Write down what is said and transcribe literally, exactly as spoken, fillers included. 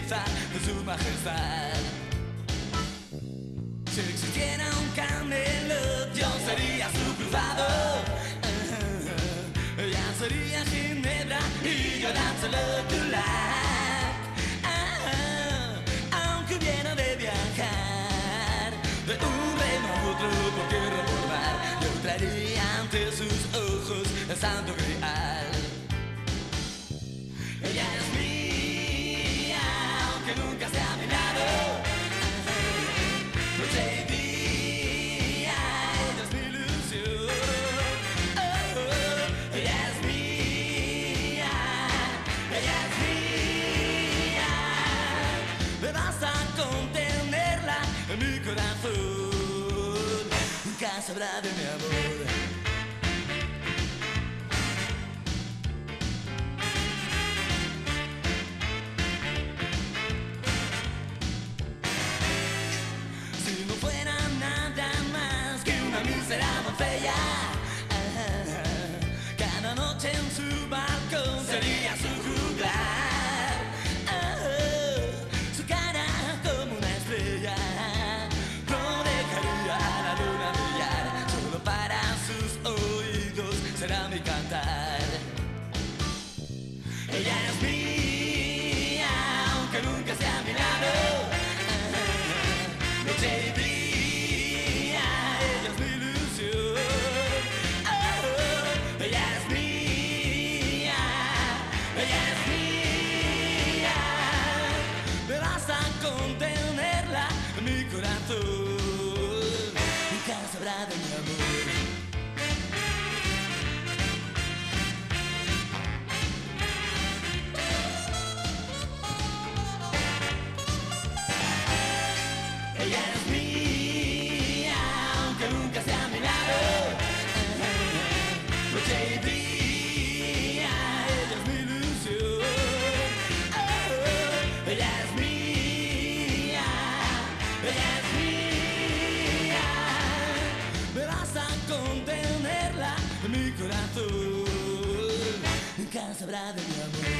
belleza de su majestad. Si existiera un Camelot, yo sería su cruzado. Uh-huh. Ella sería Ginebra y yo Lancelot du Lac. Uh-huh. Aunque hubiera de viajar de un reino a otro por tierra por mar, yo traería ante sus ojos el santo grial. Ella es mía, aunque nunca sea a mi lado. Noche y día, ella es mi ilusión. Oh, oh, ella es mía, ella es mía. Me basta con tenerla en mi corazón. Nunca sabrá de mi amor. Será doncella, cada noche en su balcón sería su juglar. Su cara como una estrella no dejaría a la luna brillar. Solo para sus oídos será mi cantar. Ella es mía, aunque nunca sea a mi lado. Noche y día, ella es mi ilusión. Oh, ella es mía, ella es mía. Me basta con tenerla en mi corazón. Nunca sabrá de mi amor. Ella es mía, aunque nunca sea a mi lado. Noche y día, ella es mi ilusión. Oh, ella es mía, ella es mía. Me basta con tenerla en mi corazón. Nunca sabrá de mi amor.